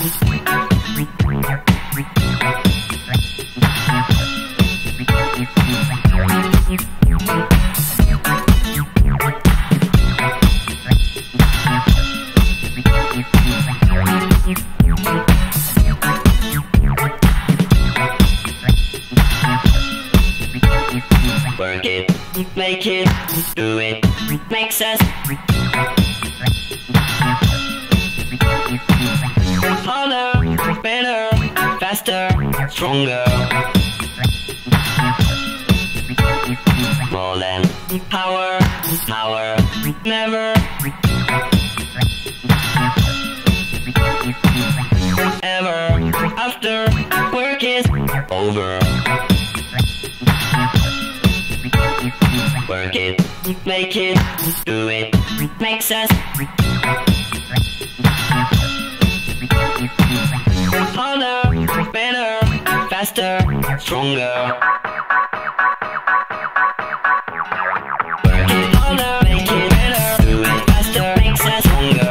Work it, make it, do it, makes us harder, better, faster, stronger. More than power, power, never ever after work is over. Work it, make it, do it, makes us harder, better, faster, stronger. Work it harder, make it better, do it faster, makes us stronger.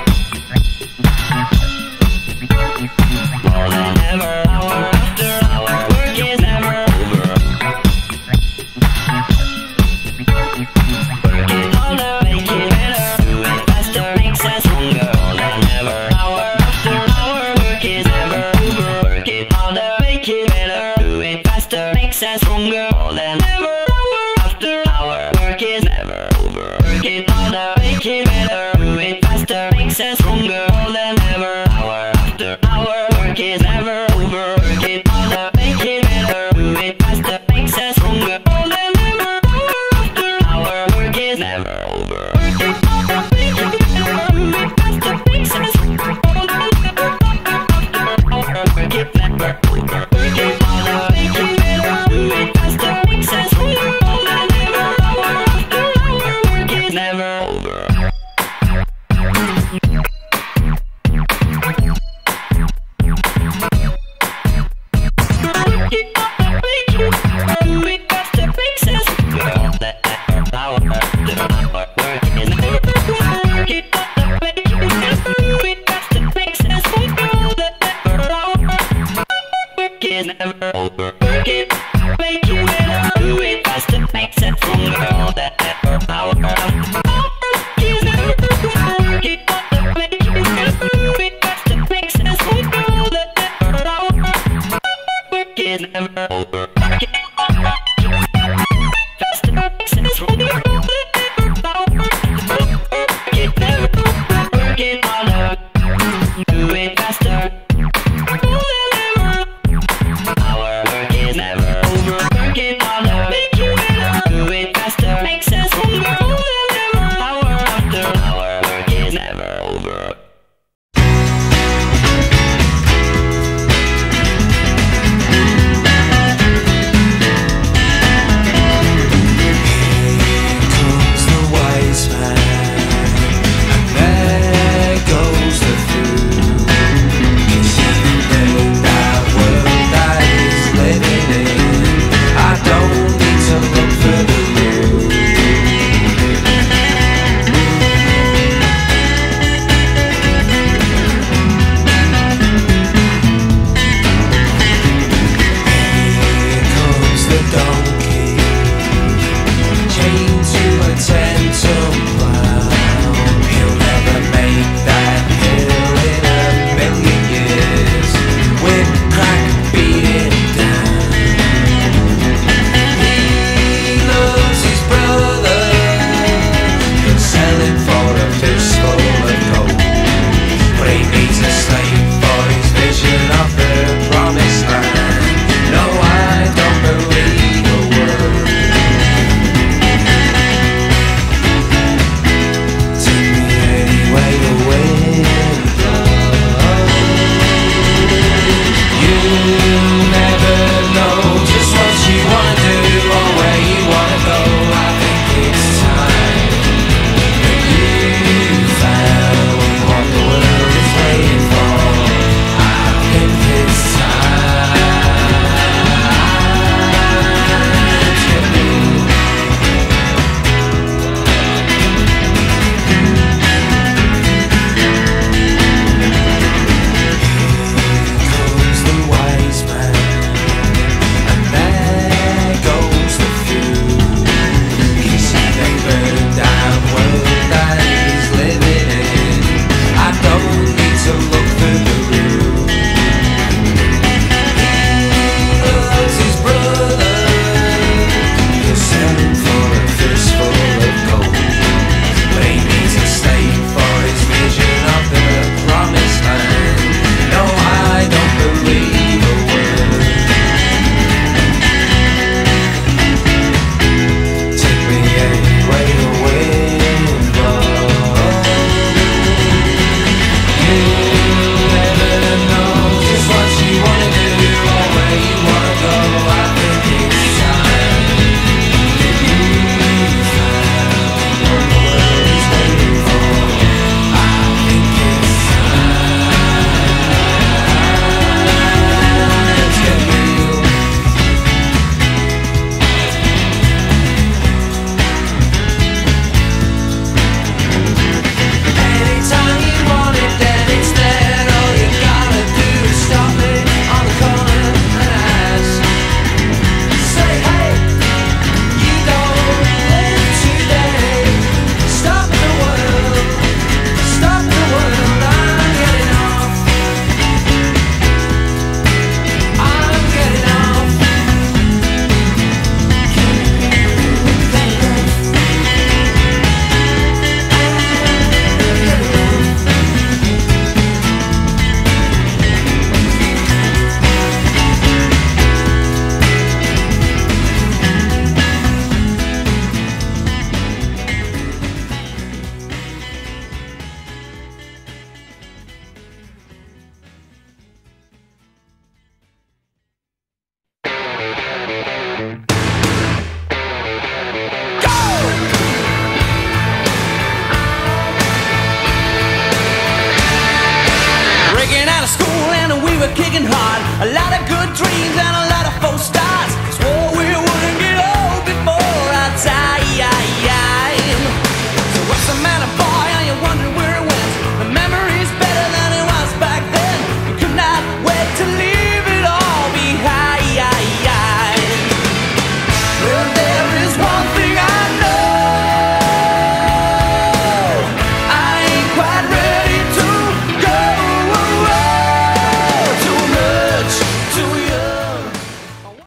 More than ever, hour after hour, work is never over. Work it harder, make it better, do it faster, makes us stronger. More than ever, hour after hour, work is never over. Work it harder, make it better, do it faster, makes us stronger. More than ever, hour after hour, work is never over. Work it harder, make it better, do it faster, makes us stronger. More than ever, hour after hour, work is never over. Work it harder, make it better, do it faster, makes us stronger. More than ever, hour after hour, work is never over. Work it harder, make it better, do it faster, makes us stronger. More than ever, hour after hour, work is never over. Work it harder, make it better, do it faster, makes us stronger. More than ever, hour after hour, work is never over. Never